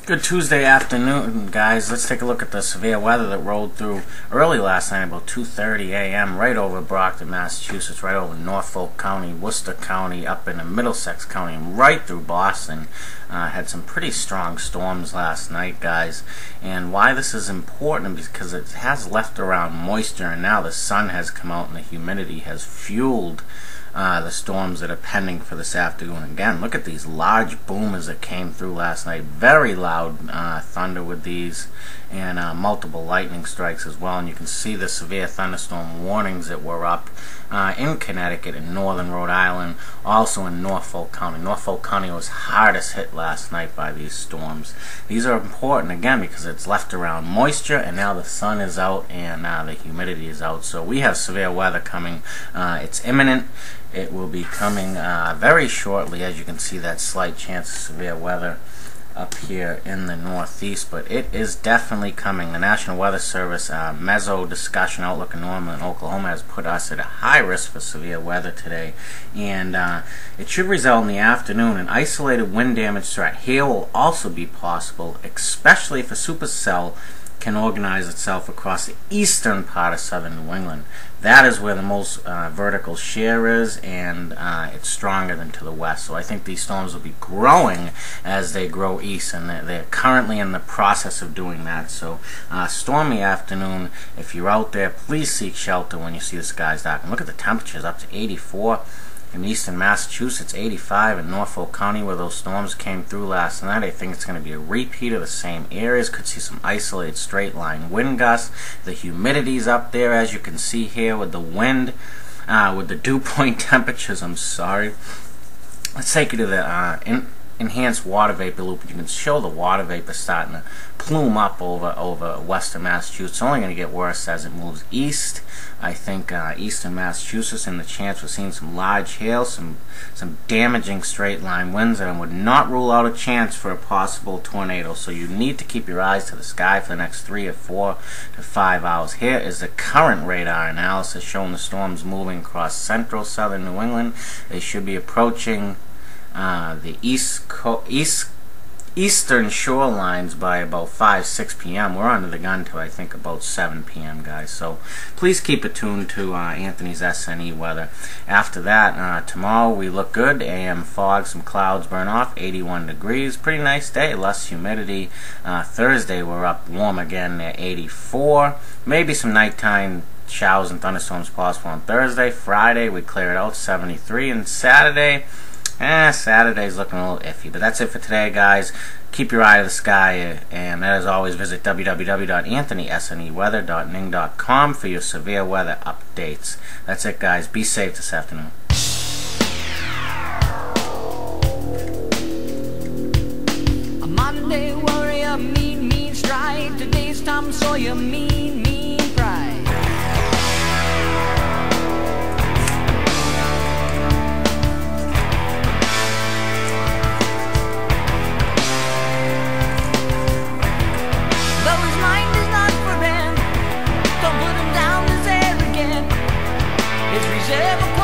Good Tuesday afternoon, guys. Let's take a look at the severe weather that rolled through early last night, about 2:30 a.m., right over Brockton, Massachusetts, right over Norfolk County, Worcester County, up into Middlesex County, and right through Boston. Had some pretty strong storms last night, guys. And why this is important, because it has left around moisture, and now the sun has come out and the humidity has fueled the storms that are pending for this afternoon. Again, look at these large boomers that came through last night. Very loud thunder with these, and multiple lightning strikes as well. And you can see the severe thunderstorm warnings that were up in Connecticut and northern Rhode Island, also in Norfolk County. Norfolk County was hardest hit last night by these storms. These are important, again, because it's left around moisture, and now the sun is out and the humidity is out. So we have severe weather coming. It's imminent. It will be coming very shortly. As you can see, that slight chance of severe weather up here in the northeast, but it is definitely coming. The National Weather Service Meso Discussion Outlook in Norman, Oklahoma, has put us at a high risk for severe weather today, and it should result in the afternoon an isolated wind damage threat. Hail will also be possible, especially if a supercell can organize itself across the eastern part of southern New England. That is where the most vertical shear is, and it's stronger than to the west. So I think these storms will be growing as they grow east, and they're currently in the process of doing that. So stormy afternoon. If you're out there, please seek shelter when you see the skies darken. Look at the temperatures, up to 84. In eastern Massachusetts, 85 in Norfolk County, where those storms came through last night. I think it's going to be a repeat of the same areas. Could see some isolated straight line wind gusts. The humidity's up there, as you can see here, with the wind, with the dew point temperatures. I'm sorry. Let's take you to the enhanced water vapor loop. You can show the water vapor starting to plume up over western Massachusetts. It's only going to get worse as it moves east. I think eastern Massachusetts, and the chance we're seeing some large hail, some damaging straight line winds, and I would not rule out a chance for a possible tornado. So you need to keep your eyes to the sky for the next 3 or 4 to 5 hours. Here is the current radar analysis showing the storms moving across central southern New England. They should be approaching the eastern shorelines by about 5-6 p.m. We're under the gun till I think about 7 p.m. guys. So please keep it tuned to Anthony's SNE weather. After that, tomorrow we look good. AM fog, some clouds burn off, 81 degrees. Pretty nice day, less humidity. Thursday we're up warm again at 84. Maybe some nighttime showers and thunderstorms possible on Thursday. Friday we clear it out, 73. And Saturday, Saturday's looking a little iffy. But that's it for today, guys. Keep your eye to the sky, and as always, visit www.anthonysneweather.ning.com for your severe weather updates. That's it, guys. Be safe this afternoon. A Monday warrior, mean strike. Today's Tom Sawyer, mean pride. Don't put him down as arrogant. His reserve